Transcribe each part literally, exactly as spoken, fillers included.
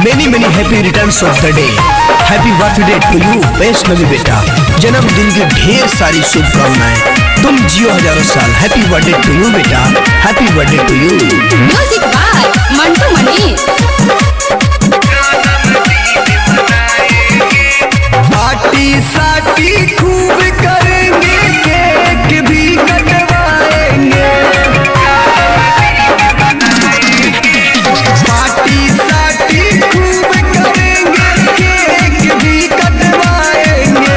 Many many happy returns of the day. Happy birthday to you Vaishnavi बेटा, जन्मदिन की ढेर सारी शुभकामनाएं, तुम जियो हजारों साल। हैप्पी बर्थडे टू यू बेटा, happy birthday to you. Music by Mantu Mani. Party साटी खूब करेंगे, केक भी कटवाएंगे। पार्टी साटी खूब करेंगे, केक भी कटवाएंगे।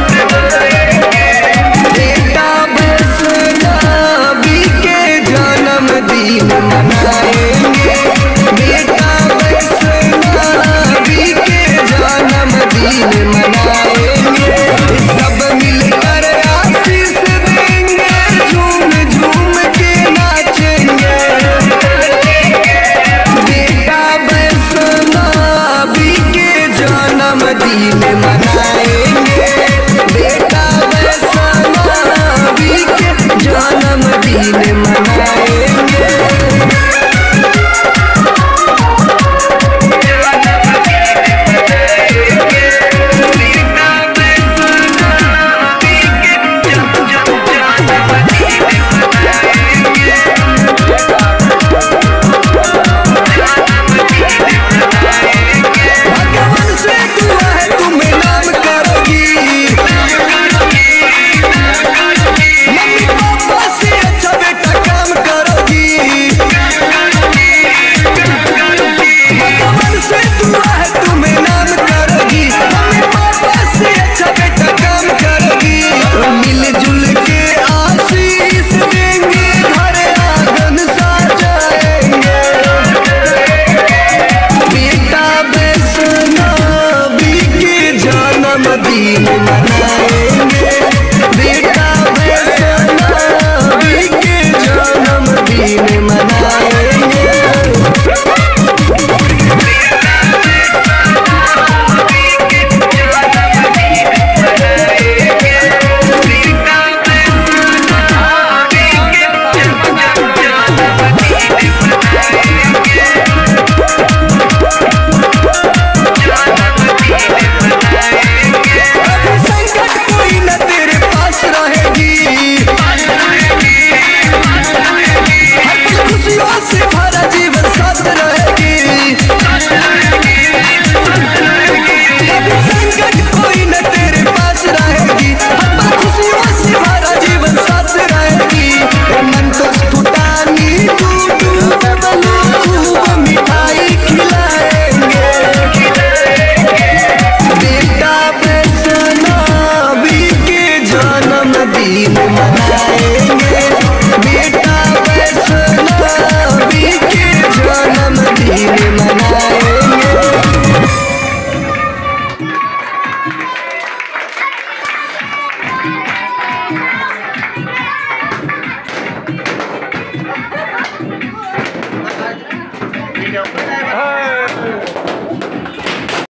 बेटा वैष्णवी के जन्मदिन मनाएंगे। बेटा वैष्णवी के जन्मदिन मनाएंगे। सब मिलकर आशीष देंगे, झूम झूम के नाचेंगे। बेटा वैष्णवी के जन्मदिन